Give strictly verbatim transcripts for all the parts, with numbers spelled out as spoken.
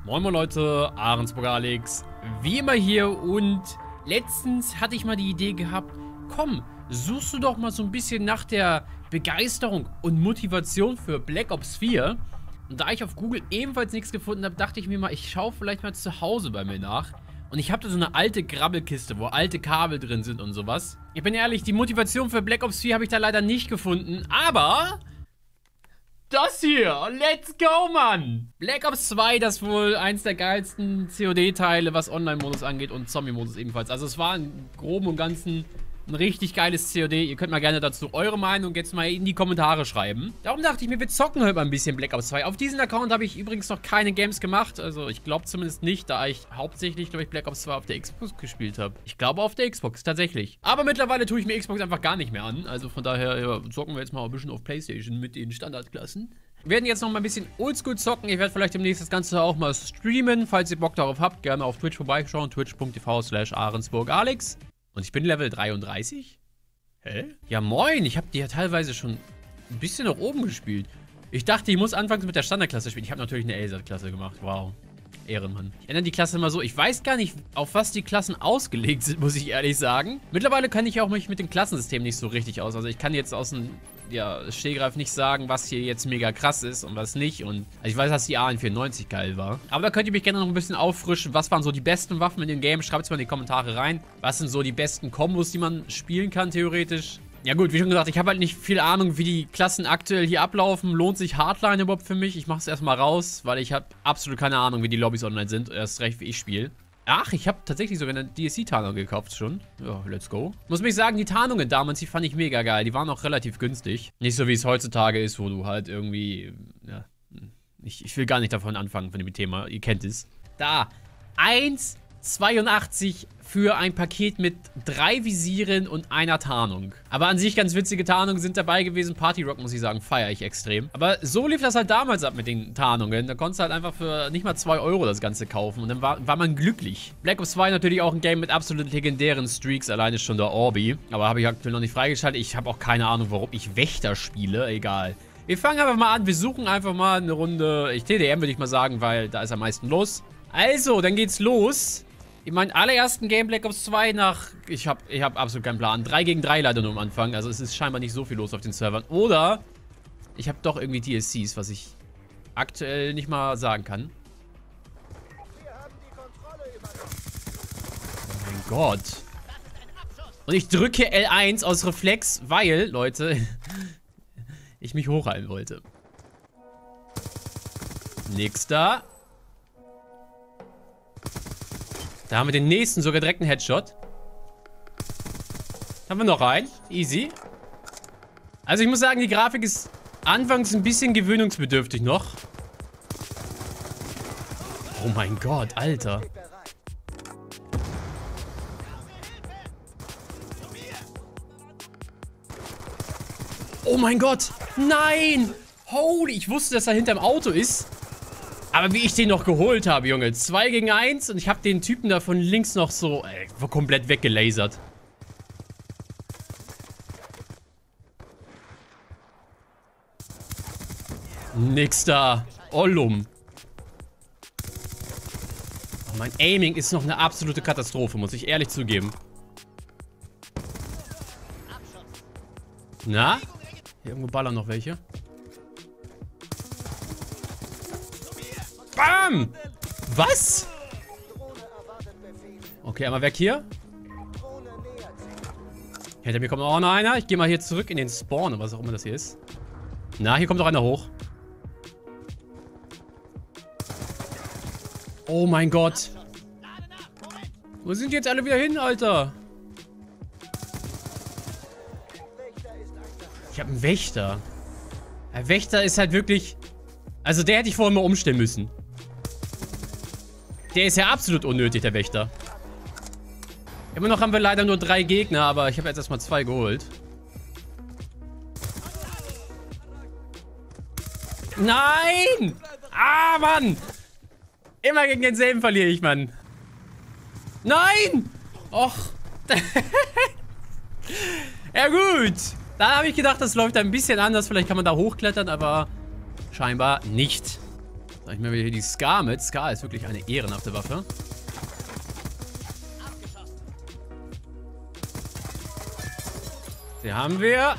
Moin moin Leute, Ahrensburger Alex, wie immer hier und letztens hatte ich mal die Idee gehabt, komm, suchst du doch mal so ein bisschen nach der Begeisterung und Motivation für Black Ops vier. Und da ich auf Google ebenfalls nichts gefunden habe, dachte ich mir mal, ich schaue vielleicht mal zu Hause bei mir nach. Und ich habe da so eine alte Grabbelkiste, wo alte Kabel drin sind und sowas. Ich bin ehrlich, die Motivation für Black Ops vier habe ich da leider nicht gefunden, aber das hier, let's go, Mann! Black Ops zwei, das ist wohl eins der geilsten C O D-Teile, was Online-Modus angeht und Zombie-Modus ebenfalls. Also es war im Groben und Ganzen ein richtig geiles C O D. Ihr könnt mal gerne dazu eure Meinung jetzt mal in die Kommentare schreiben. Darum dachte ich mir, wir zocken heute mal ein bisschen Black Ops zwei. Auf diesem Account habe ich übrigens noch keine Games gemacht. Also ich glaube zumindest nicht, da ich hauptsächlich, glaube ich, Black Ops zwei auf der Xbox gespielt habe. Ich glaube auf der Xbox, tatsächlich. Aber mittlerweile tue ich mir Xbox einfach gar nicht mehr an. Also von daher ja, zocken wir jetzt mal ein bisschen auf PlayStation mit den Standardklassen. Wir werden jetzt noch mal ein bisschen oldschool zocken. Ich werde vielleicht demnächst das Ganze auch mal streamen. Falls ihr Bock darauf habt, gerne auf Twitch vorbeischauen. twitch punkt t v slash Ahrensburger Alex. Und ich bin Level dreiunddreißig? Hä? Ja moin, ich habe die ja teilweise schon ein bisschen nach oben gespielt. Ich dachte, ich muss anfangs mit der Standardklasse spielen. Ich habe natürlich eine Elsat-Klasse gemacht. Wow. Ehrenmann. Ich ändere die Klasse immer so. Ich weiß gar nicht, auf was die Klassen ausgelegt sind, muss ich ehrlich sagen. Mittlerweile kann ich auch mich mit dem Klassensystem nicht so richtig aus. Also ich kann jetzt aus dem ja, Stehgreif nicht sagen, was hier jetzt mega krass ist und was nicht. Und also ich weiß, dass die A N vierundneunzig geil war. Aber da könnt ihr mich gerne noch ein bisschen auffrischen. Was waren so die besten Waffen in dem Game? Schreibt es mal in die Kommentare rein. Was sind so die besten Kombos, die man spielen kann, theoretisch? Ja gut, wie schon gesagt, ich habe halt nicht viel Ahnung, wie die Klassen aktuell hier ablaufen. Lohnt sich Hardline überhaupt für mich? Ich mache es erstmal raus, weil ich habe absolut keine Ahnung, wie die Lobbys online sind. Erst recht, wie ich spiele. Ach, ich habe tatsächlich sogar eine D L C-Tarnung gekauft schon. Ja, let's go. Muss mich sagen, die Tarnungen damals, die fand ich mega geil. Die waren auch relativ günstig. Nicht so, wie es heutzutage ist, wo du halt irgendwie... Ja, ich, ich will gar nicht davon anfangen, von dem Thema. Ihr kennt es. Da. eins Komma zweiundachtzig für ein Paket mit drei Visieren und einer Tarnung. Aber an sich ganz witzige Tarnungen sind dabei gewesen. Party Rock, muss ich sagen, feiere ich extrem. Aber so lief das halt damals ab mit den Tarnungen. Da konntest du halt einfach für nicht mal zwei Euro das Ganze kaufen. Und dann war, war man glücklich. Black Ops zwei natürlich auch ein Game mit absolut legendären Streaks. Alleine schon der Orbi. Aber habe ich aktuell noch nicht freigeschaltet. Ich habe auch keine Ahnung, warum ich Wächter spiele. Egal. Wir fangen einfach mal an. Wir suchen einfach mal eine Runde. Ich T D M würde ich mal sagen, weil da ist am meisten los. Also, dann geht's los. In meinem allerersten Game Black Ops zwei nach... Ich habe ich hab absolut keinen Plan. drei gegen drei leider nur am Anfang. Also es ist scheinbar nicht so viel los auf den Servern. Oder ich habe doch irgendwie D L Cs, was ich aktuell nicht mal sagen kann. Oh mein Gott. Und ich drücke L eins aus Reflex, weil, Leute, ich mich hochhalten wollte. Nächster. Da haben wir den nächsten, sogar direkt einen Headshot. Haben wir noch einen. Easy. Also ich muss sagen, die Grafik ist anfangs ein bisschen gewöhnungsbedürftig noch. Oh mein Gott, Alter. Oh mein Gott. Nein. Holy, ich wusste, dass er hinterm Auto ist. Aber wie ich den noch geholt habe, Junge. zwei gegen eins und ich habe den Typen da von links noch so ey, komplett weggelasert. Nix da. Ollum. Oh, mein Aiming ist noch eine absolute Katastrophe, muss ich ehrlich zugeben. Na? Hier irgendwo ballern noch welche. Bam! Was? Okay, einmal weg hier. Hinter mir kommt auch noch einer. Ich gehe mal hier zurück in den Spawn, was auch immer das hier ist. Na, hier kommt noch einer hoch. Oh mein Gott. Wo sind die jetzt alle wieder hin, Alter? Ich habe einen Wächter. Der Wächter ist halt wirklich... Also der hätte ich vorher mal umstellen müssen. Der ist ja absolut unnötig, der Wächter. Immer noch haben wir leider nur drei Gegner, aber ich habe jetzt erstmal zwei geholt. Nein! Ah, Mann! Immer gegen denselben verliere ich, Mann. Nein! Och. Ja gut. Da habe ich gedacht, das läuft ein bisschen anders. Vielleicht kann man da hochklettern, aber scheinbar nicht. Sag ich mir wieder hier die Scar mit. Scar ist wirklich eine ehrenhafte Waffe. Die haben wir.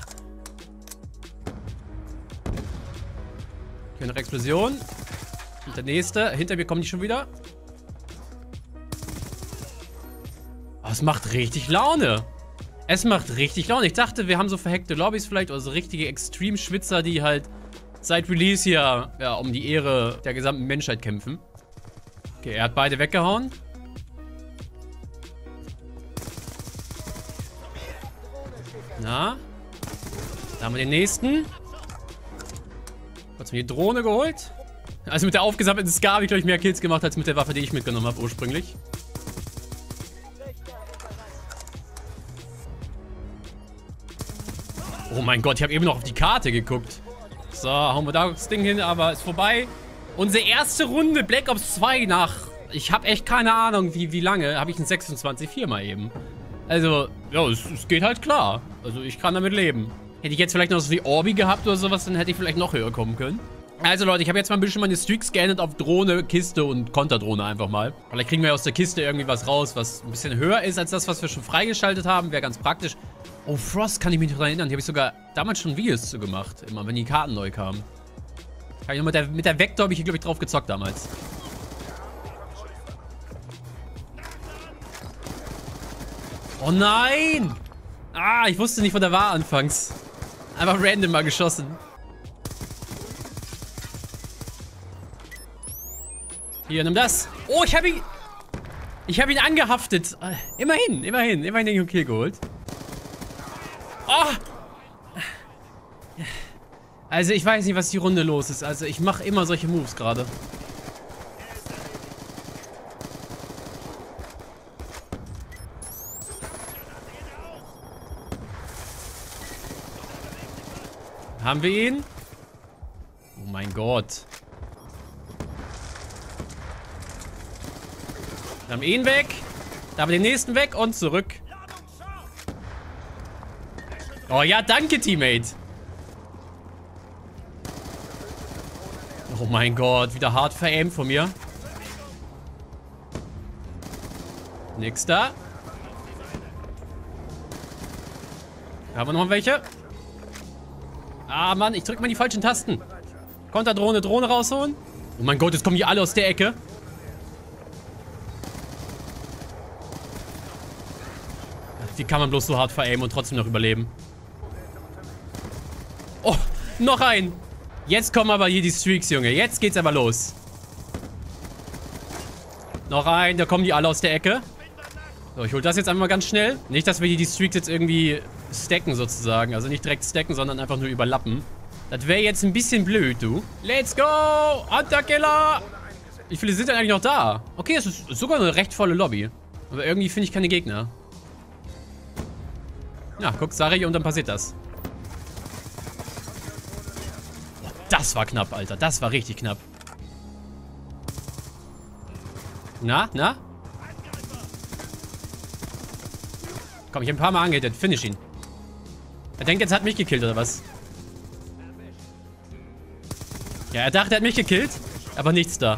Hier noch Explosion. Und der nächste. Hinter mir kommen die schon wieder. Oh, es macht richtig Laune. Es macht richtig Laune. Ich dachte, wir haben so verhackte Lobbys vielleicht oder so richtige Extreme-Schwitzer, die halt seit Release hier ja, um die Ehre der gesamten Menschheit kämpfen. Okay, er hat beide weggehauen. Na? Da haben wir den nächsten. Kurz mir die Drohne geholt. Also mit der aufgesammelten Scar habe ich, glaube ich, mehr Kills gemacht, als mit der Waffe, die ich mitgenommen habe ursprünglich. Oh mein Gott, ich habe eben noch auf die Karte geguckt. So, hauen wir da das Ding hin, aber ist vorbei. Unsere erste Runde Black Ops zwei nach... Ich habe echt keine Ahnung, wie, wie lange. Habe ich einen sechsundzwanzig vier mal eben. Also, ja, es, es geht halt klar. Also, ich kann damit leben. Hätte ich jetzt vielleicht noch so wie Orbi gehabt oder sowas, dann hätte ich vielleicht noch höher kommen können. Also, Leute, ich habe jetzt mal ein bisschen meine Streaks geändert auf Drohne, Kiste und Konterdrohne einfach mal. Vielleicht kriegen wir aus der Kiste irgendwie was raus, was ein bisschen höher ist als das, was wir schon freigeschaltet haben. Wäre ganz praktisch. Oh, Frost kann ich mich noch daran erinnern. Hier habe ich sogar damals schon Videos zu gemacht. Immer, wenn die Karten neu kamen. Kann ich noch mit der, mit der Vector habe ich hier, glaube ich, drauf gezockt damals. Oh nein! Ah, ich wusste nicht, wo der war anfangs. Einfach random mal geschossen. Hier, nimm das. Oh, ich habe ihn... Ich habe ihn angehaftet. Immerhin, immerhin. Immerhin den Kill geholt. Oh! Also, ich weiß nicht, was die Runde los ist. Also, ich mache immer solche Moves gerade. Haben wir ihn? Oh mein Gott. Wir haben ihn weg. Da haben wir den nächsten weg und zurück. Oh ja, danke, Teammate. Oh mein Gott, wieder hart veraimt von mir. Nächster. Haben wir noch welche? Ah, Mann, ich drück mal die falschen Tasten. Konterdrohne, Drohne rausholen. Oh mein Gott, jetzt kommen die alle aus der Ecke. Wie kann man bloß so hart veraimen und trotzdem noch überleben? Oh, noch ein. Jetzt kommen aber hier die Streaks, Junge. Jetzt geht's aber los. Noch ein, da kommen die alle aus der Ecke. So, ich hol das jetzt einfach mal ganz schnell. Nicht, dass wir hier die Streaks jetzt irgendwie stacken sozusagen. Also nicht direkt stacken, sondern einfach nur überlappen. Das wäre jetzt ein bisschen blöd, du. Let's go! Hunter-Killer! Wie viele sind denn eigentlich noch da? Okay, es ist sogar eine recht volle Lobby. Aber irgendwie finde ich keine Gegner. Ja, guck, sag ich, und dann passiert das. Oh, das war knapp, Alter. Das war richtig knapp. Na, na? Komm, ich habe ein paar Mal angehittet. Finish ihn. Er denkt, jetzt hat mich gekillt, oder was? Ja, er dachte, er hat mich gekillt. Aber nichts da.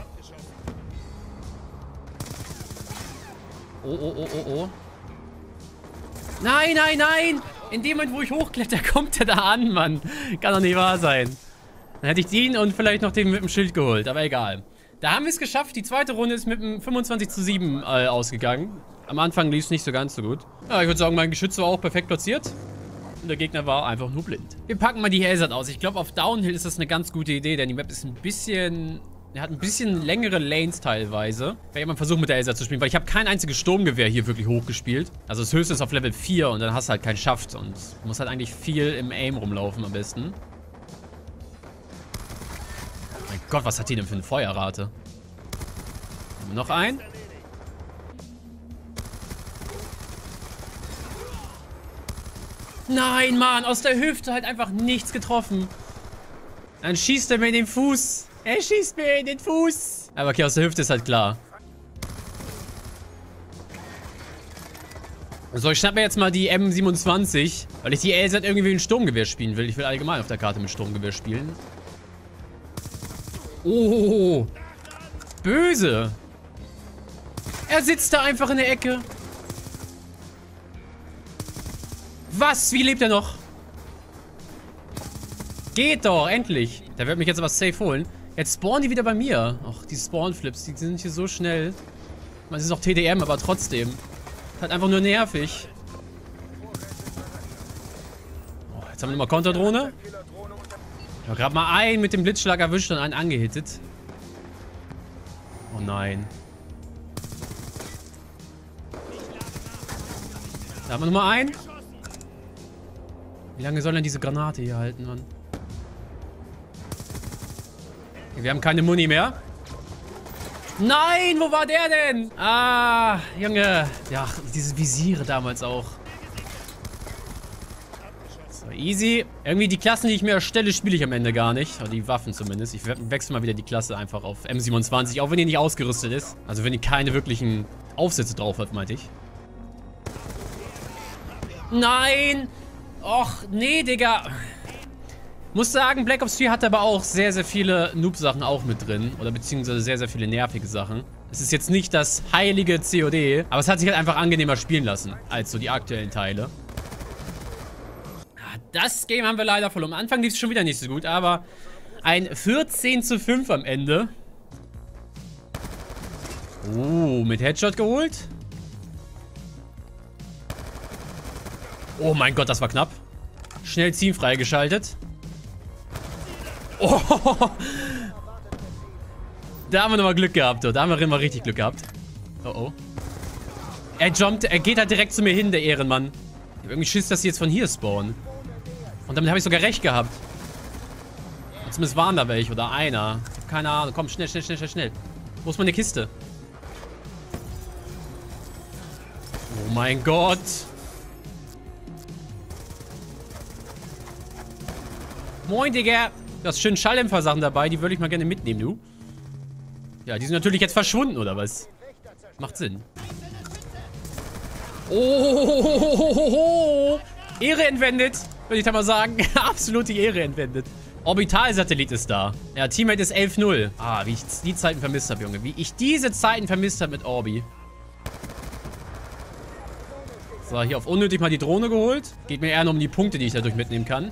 Oh, oh, oh, oh, oh. Nein, nein, nein! In dem Moment, wo ich hochkletter, kommt er da an, Mann. Kann doch nicht wahr sein. Dann hätte ich den und vielleicht noch den mit dem Schild geholt, aber egal. Da haben wir es geschafft. Die zweite Runde ist mit einem fünfundzwanzig zu sieben äh, ausgegangen. Am Anfang lief es nicht so ganz so gut. Ja, ich würde sagen, mein Geschütz war auch perfekt platziert. Und der Gegner war einfach nur blind. Wir packen mal die Hazard aus. Ich glaube, auf Downhill ist das eine ganz gute Idee, denn die Map ist ein bisschen... Er hat ein bisschen längere Lanes teilweise. Werde ich mal versuchen, mit der Hazard zu spielen, weil ich habe kein einziges Sturmgewehr hier wirklich hochgespielt. Also das höchste ist auf Level vier und dann hast du halt keinen Schaft. Und du musst halt eigentlich viel im Aim rumlaufen am besten. Oh mein Gott, was hat die denn für eine Feuerrate? Haben wir noch einen? Nein, Mann, aus der Hüfte halt einfach nichts getroffen. Dann schießt er mir in den Fuß. Er schießt mir in den Fuß. Aber okay, aus der Hüfte ist halt klar. So, ich schnapp mir jetzt mal die M siebenundzwanzig, weil ich die L Z irgendwie wie ein Sturmgewehr spielen will. Ich will allgemein auf der Karte mit Sturmgewehr spielen. Oh. Böse. Er sitzt da einfach in der Ecke. Was? Wie lebt er noch? Geht doch, endlich. Der wird mich jetzt aber safe holen. Jetzt spawnen die wieder bei mir. Ach, die Spawn-Flips, die sind hier so schnell. Man, es ist auch T D M, aber trotzdem. Halt einfach nur nervig. Oh, jetzt haben wir nochmal Konterdrohne. Ich habe gerade mal einen mit dem Blitzschlag erwischt und einen angehittet. Oh nein. Da haben wir nochmal einen. Wie lange soll denn diese Granate hier halten, Mann? Wir haben keine Muni mehr. Nein, wo war der denn? Ah, Junge. Ja, diese Visiere damals auch. So, easy. Irgendwie die Klassen, die ich mir erstelle, spiele ich am Ende gar nicht. Oder die Waffen zumindest. Ich wechsle mal wieder die Klasse einfach auf M siebenundzwanzig, auch wenn die nicht ausgerüstet ist. Also wenn die keine wirklichen Aufsätze drauf hat, meinte ich. Nein! Och, nee, Digga. Muss sagen, Black Ops vier hat aber auch sehr, sehr viele Noob-Sachen auch mit drin. Oder beziehungsweise sehr, sehr viele nervige Sachen. Es ist jetzt nicht das heilige C O D, aber es hat sich halt einfach angenehmer spielen lassen, als so die aktuellen Teile. Das Game haben wir leider verloren. Am Anfang lief es schon wieder nicht so gut, aber ein vierzehn zu fünf am Ende. Oh, mit Headshot geholt. Oh mein Gott, das war knapp. Schnell Team freigeschaltet. Oh, da haben wir nochmal Glück gehabt. Da haben wir immer richtig Glück gehabt. Oh oh. Er jumpt, er geht halt direkt zu mir hin, der Ehrenmann. Ich hab irgendwie Schiss, dass sie jetzt von hier spawnen. Und damit habe ich sogar recht gehabt. Und zumindest waren da welche oder einer. Ich hab keine Ahnung. Komm, schnell, schnell, schnell, schnell, schnell. Wo ist meine Kiste? Oh mein Gott. Moin, Digga. Du hast schön Schalldämpfer-Sachen dabei, die würde ich mal gerne mitnehmen, du. Ja, die sind natürlich jetzt verschwunden, oder was? Macht Sinn. Oh, Ehre entwendet, würde ich da mal sagen. Absolute Ehre entwendet. Orbitalsatellit ist da. Ja, Teammate ist elf null. Ah, wie ich die Zeiten vermisst habe, Junge. Wie ich diese Zeiten vermisst habe mit Orbi. So, hier auf unnötig mal die Drohne geholt. Geht mir eher nur um die Punkte, die ich dadurch mitnehmen kann.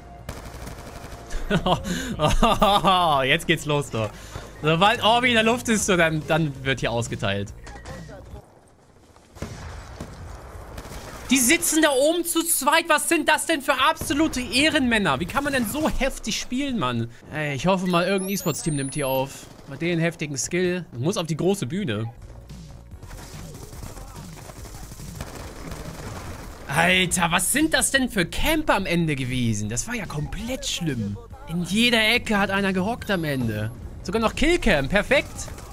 Jetzt geht's los, doch. Sobald Orbi in der Luft ist, so, dann, dann wird hier ausgeteilt. Die sitzen da oben zu zweit. Was sind das denn für absolute Ehrenmänner? Wie kann man denn so heftig spielen, Mann? Ey, ich hoffe mal, irgendein E-Sports-Team nimmt hier auf. Bei den heftigen Skill. Man muss auf die große Bühne. Alter, was sind das denn für Camper am Ende gewesen? Das war ja komplett schlimm. In jeder Ecke hat einer gehockt am Ende. Sogar noch Killcam, perfekt.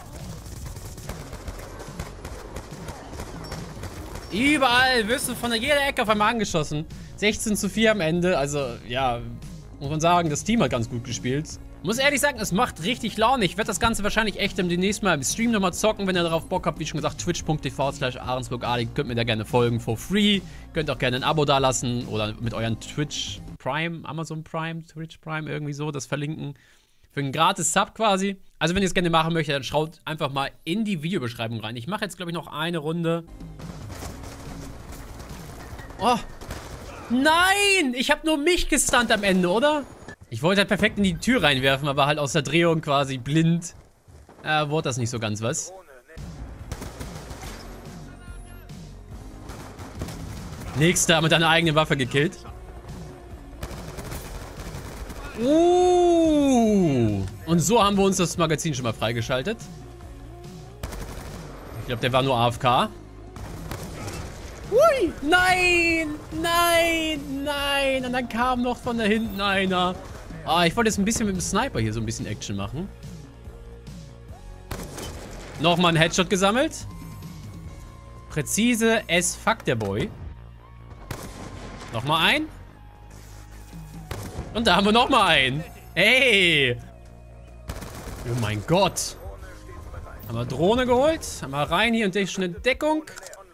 Überall wirst du von jeder Ecke auf einmal angeschossen. sechzehn zu vier am Ende, also ja, muss man sagen, das Team hat ganz gut gespielt. Muss ehrlich sagen, es macht richtig Laune. Ich werde das Ganze wahrscheinlich echt demnächst mal im Stream nochmal zocken, wenn ihr darauf Bock habt. Wie schon gesagt, twitch punkt t v slash ahrensburgali. Könnt mir da gerne folgen for free. Könnt auch gerne ein Abo dalassen oder mit euren Twitch Prime, Amazon Prime, Twitch Prime, irgendwie so, das verlinken. Für einen gratis Sub quasi. Also wenn ihr es gerne machen möchtet, dann schaut einfach mal in die Videobeschreibung rein. Ich mache jetzt, glaube ich, noch eine Runde. Oh. Nein! Ich habe nur mich gestunt am Ende, oder? Ich wollte halt perfekt in die Tür reinwerfen, aber halt aus der Drehung quasi blind. Äh, wurde das nicht so ganz was. Nächster mit einer eigenen Waffe gekillt. Uh. Und so haben wir uns das Magazin schon mal freigeschaltet. Ich glaube, der war nur A F K. Ui! Nein! Nein! Nein! Und dann kam noch von da hinten einer. Ah, ich wollte jetzt ein bisschen mit dem Sniper hier so ein bisschen Action machen. Nochmal einen Headshot gesammelt. Präzise as fuck, der Boy. Nochmal ein. Und da haben wir nochmal einen. Hey! Oh mein Gott. Haben wir Drohne geholt. Haben wir rein hier und schon in Deckung.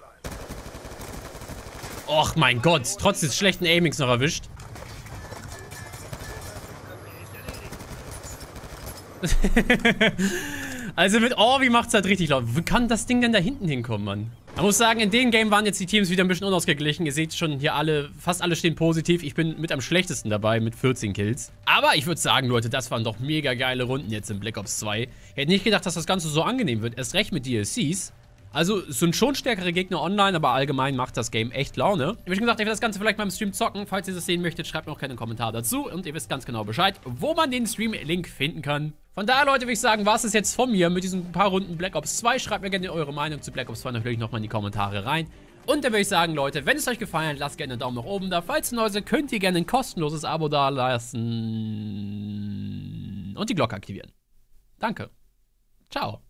Och mein Gott. Trotz des schlechten Aimings noch erwischt. Also mit Orbi macht's halt richtig laut. Wie kann das Ding denn da hinten hinkommen, Mann? Man muss sagen, in dem Game waren jetzt die Teams wieder ein bisschen unausgeglichen. Ihr seht schon, hier alle, fast alle stehen positiv. Ich bin mit am schlechtesten dabei mit vierzehn Kills. Aber ich würde sagen, Leute, das waren doch mega geile Runden jetzt in Black Ops zwei. Ich hätte nicht gedacht, dass das Ganze so angenehm wird. Erst recht mit D L Cs. Also, es sind schon stärkere Gegner online, aber allgemein macht das Game echt Laune. Ich habe schon gesagt, ihr werdet das Ganze vielleicht mal im Stream zocken. Falls ihr das sehen möchtet, schreibt mir auch gerne einen Kommentar dazu. Und ihr wisst ganz genau Bescheid, wo man den Stream-Link finden kann. Von daher, Leute, würde ich sagen, war es das jetzt von mir mit diesen paar Runden Black Ops zwei. Schreibt mir gerne eure Meinung zu Black Ops zwei natürlich nochmal in die Kommentare rein. Und dann würde ich sagen, Leute, wenn es euch gefallen hat, lasst gerne einen Daumen nach oben da. Falls ihr neu seid, könnt ihr gerne ein kostenloses Abo da lassen. Und die Glocke aktivieren. Danke. Ciao.